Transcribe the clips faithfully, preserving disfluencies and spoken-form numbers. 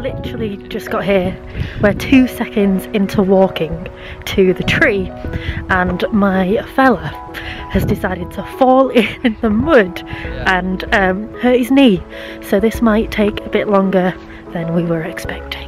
literally just got here. We're two seconds into walking to the tree and my fella has decided to fall in the mud and um, hurt his knee. So this might take a bit longer than we were expecting.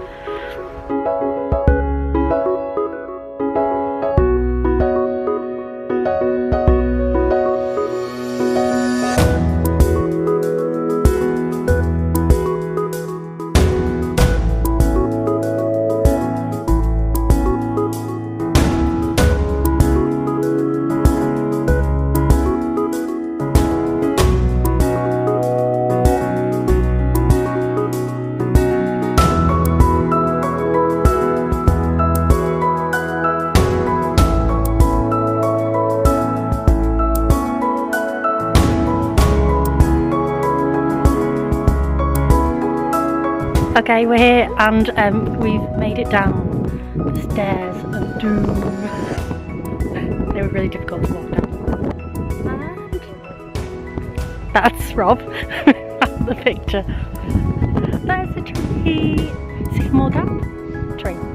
Okay, we're here and um, we've made it down the stairs of doom. They were really difficult to walk down. And that's Rob. That's the picture. There's the tree. Sycamore Gap tree.